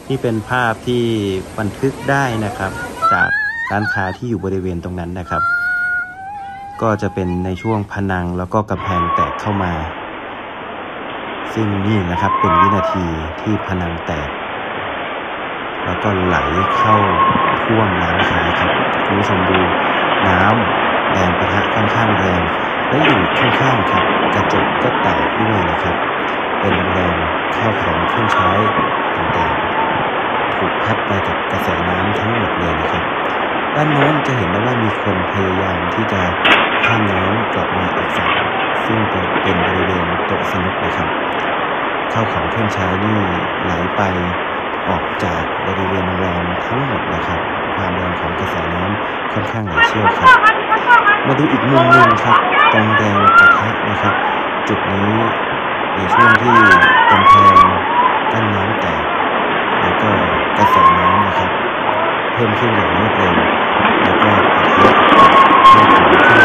นี่เป็นภาพที่บันทึกได้นะครับจากร้านค้าที่อยู่บริเวณตรงนั้นนะครับก็จะเป็นในช่วงผนังแล้วก็กำแพงแตกเข้ามาซึ่งนี่นะครับเป็นวินาทีที่ผนังแตกแล้วก็ไหลเข้าท่วมร้านค้าครับคุณผู้ชมดูน้ำแรงปะทะค่อนข้างแรงและอยู่ข้างๆครับกระจกก็แตกด้วยนะครับเป็นแรงเข้าของเครื่องใช้ต่างๆถูกพัดไปกับกระแสน้ำทั้งหมดเลยนะครับด้านโน้นจะเห็นได้ว่ามีคนพยายามที่จะข้ามน้ำกลับมาอีกฝั่งซึ่งเป็นบริเวณโต๊ะสนุกนะครับเข้าของเครื่องใช้นี่ไหลไปออกจากบริเวณโรงแรมทั้งหมดนะครับความแรงของกระแสน้ำค่อนข้างไหลเชี่ยวครับมาดูอีกมุมหนึ่งครับตรงแรงปะทะนะครับจุดนี้ในช่วงที่กำแพงกั้นน้ำแตกแล้วก็กระแสน้ำนะครับเพิ่มขึ้นอย่างรวดเร็วแล้วก็ปะทะเข้าของเครื่องใช้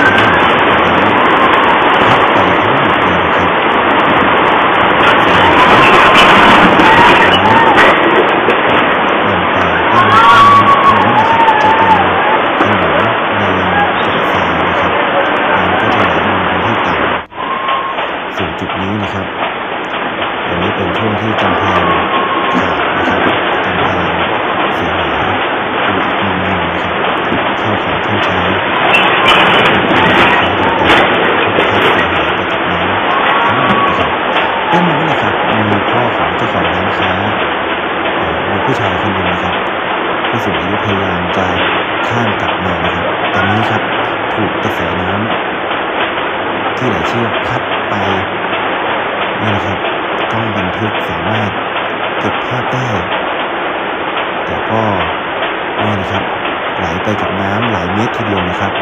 พัดไปทั้งหมดเลยนะครับลงไปด้านล่างตรงนี้นะครับจะเป็นถนนในจุดทรายนะครับน้ำก็จะไหลลงไปที่ต่ำส่วนจุดนี้นะครับอันนี้เป็นช่วงที่กำแพงขาดนะครับกำแพงเสียหายดูอีกมุมหนึ่งนะครับเข้าของเครื่องใช้ด้านนู้นนะครับมีพ่อของเจ้าของร้านค้ามีผู้ชายคนหนึ่งนะครับผู้สูงอายุพยายามจะข้ามกลับมานะครับตอนนี้ครับถูกกระแสน้ำที่ไหลเชี่ยวพัดไปนี่นะครับกล้องบันทึกสามารถเก็บภาพได้แต่ก็นี่นะครับไหลไปกับน้ำหลายเมตรทีเดียวนะครับ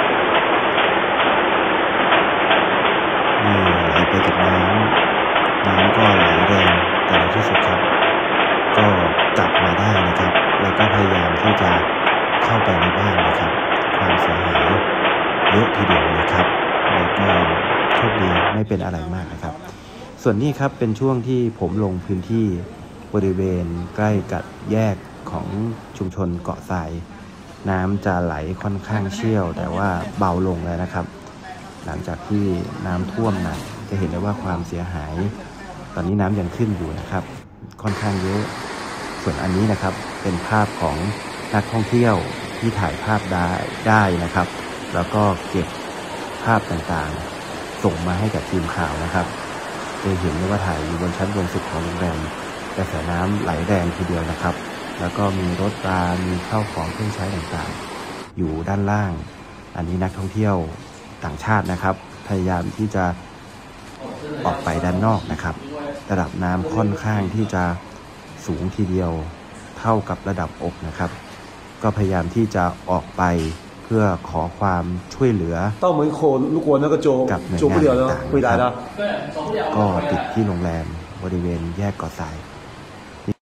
นี่ไหลไปกับน้ำก็ไหลแรงแต่ในที่สุดครับก็กลับมาได้นะครับแล้วก็พยายามที่จะเข้าไปในบ้านนะครับความเสียหายเยอะทีเดียวนะครับแล้วก็โชคดีไม่เป็นอะไรมากนะครับส่วนนี้ครับเป็นช่วงที่ผมลงพื้นที่บริเวณใกล้กับแยกของชุมชนเกาะทรายน้ำจะไหลค่อนข้างเชี่ยวแต่ว่าเบาลงแล้วนะครับหลังจากที่น้ำท่วมหนักจะเห็นได้ว่าความเสียหายตอนนี้น้ำยังขึ้นอยู่นะครับค่อนข้างเยอะส่วนอันนี้นะครับเป็นภาพของนักท่องเที่ยวที่ถ่ายภาพได้นะครับแล้วก็เก็บภาพต่างๆส่งมาให้กับทีมข่าวนะครับจะเห็นได้ว่าถ่ายอยู่บนชั้นบนสุดของโรงแรมกระแสน้ำไหลแรงทีเดียวนะครับแล้วก็มีรถรามีข้าวของเครื่องใช้ต่างๆอยู่ด้านล่างอันนี้นักท่องเที่ยวต่างชาตินะครับพยายามที่จะออกไปด้านนอกนะครับระดับน้ำค่อนข้างที่จะสูงทีเดียวเท่ากับระดับอกนะครับก็พยายามที่จะออกไปเพื่อขอความช่วยเหลือกับหน่วยงานต่างๆนะครับก็ติดที่โรงแรมบริเวณแยกเกาะทราย